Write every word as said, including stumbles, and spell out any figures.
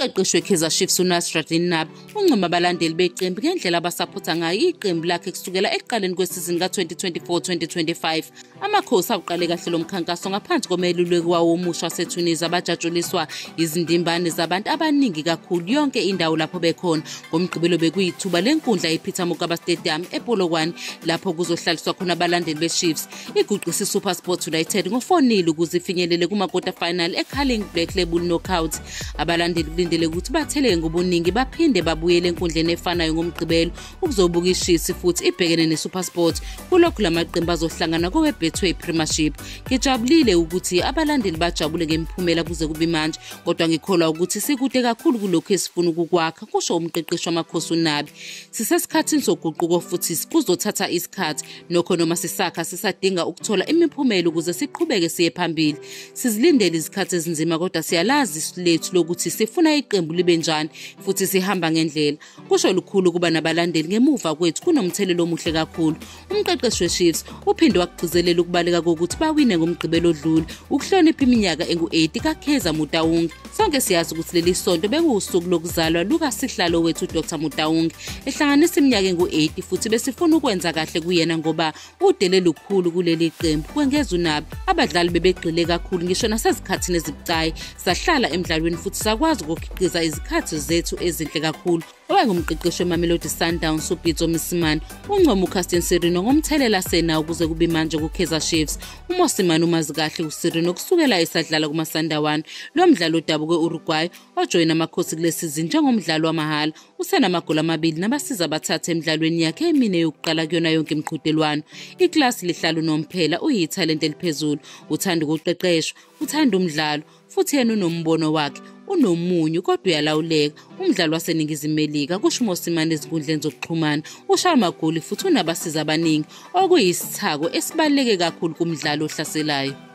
Umqeqeshi we-Kaizer Chiefs uNasredddine Nabi uncoma abalandeli beqembu ngendlela abasaphotha ngayo iqembu lakhe kusukela ekuqaleni kwesizini ka twenty twenty-four twenty twenty-five. Amakhosi awuqale kahle lo mkhankaso ngaphansi komeluleki wawo omusha waseTunisia abajatshuliswa izindimbane zabantu abaningi kakhulu yonke indawo lapho bekhona. Ngomgqibelo bekuyithuba lenkundla ePeter Mokaba Stadium ePolokwane lapho kuzohlaliswa khona abalandeli beChiefs. Iguqisa iSuperSportUnited ngo four nil ukuze ifinyelele kuma-quarter final e-CarlingBlackLabel knockout. Abalandeli kulindele ukuthi batheleke ngobuningi baphinde babuyele enkundleni efanayo ngomgqibelo ukuzobuka iChiefs futhi ibhekene neSuperSport. Kulokhu lamaqembu azohlangana kowe-Betway Premiership. Ngijabulile ukuthi abalandeli bajabule ngemiphumela kuze kube manje, kodwa ngikholwa ukuthi sikude kakhulu kulokho esifuna ukukwakha, kusho umqeqeshi wamakhosi uNabi. Sisesikhathini soguquko futhi kuzothatha isikhathi, nokho noma sisakha sisadinga ukuthola imiphumela ukuze siqhubeke siye phambili. Sizilindele izikhathi ezinzima kodwa siyalazi isilethu lokuthi sifuna iqembu libe njani futhi sihamba ngendlela. Kusho lukhulu kuba nabalandeli ngemuva kwethu kunomthelelo omuhle kakhulu. Umqeqeshi weChiefs uphinde wagcizelela ukubaleka kokuthi bawine ngomgqibelo odlule ukuhlonipha iminyaka engu-eighty kaKaizer Motaung. Sonke siyazi ukuthi leli sonto bekuwusuku lokuzalwa lukasihlalo wethu uDoctor Motaung, ehlanganisa iminyaka engu-eighty futhi besifuna ukwenza kahle kuyena ngoba udele lukhulu kuleli qembu. Kwengeza uNabi, abadlali bebegxile kakhulu ngisho nasezikhathini ezibucayi, sahlala emdlalweni futhi sakwazi ukukhiqiza izikhathi zethu ezinhle kakhulu. Owayengumqeqeshi weMamelodi Sundowns uPitso Mosimane uncoma uGastonSirino ngomthelela sena ukuze kube manje kuKaizer Chiefs. uMosimane umazi kahle uSirino kusukela esadlala kumaSandawana, lo mdlalo odabuke Uruguay ojoyina Amakhosi kule season njengomdlalo wamahala. Usenamagoli amabili nabasiza abathathe emidlalweni yakhe emine yokuqala kuyona yonke imiqhudelwano. Iklasi lihlala unomphela, uyithalente eliphezulu, uthanda ukuqeqeshwa, uthanda umdlalo futhi yena unombono wakhe, unomunyu kodwa uyalawuleka. Umdlalo waseNingizimu Melika, kusho uMosimane ezinkundleni zokuxhumana, ushaya amagoli futhi unabasiza abaningi okuyisithako esibaluleke kakhulu kumdlalo ohlaselayo.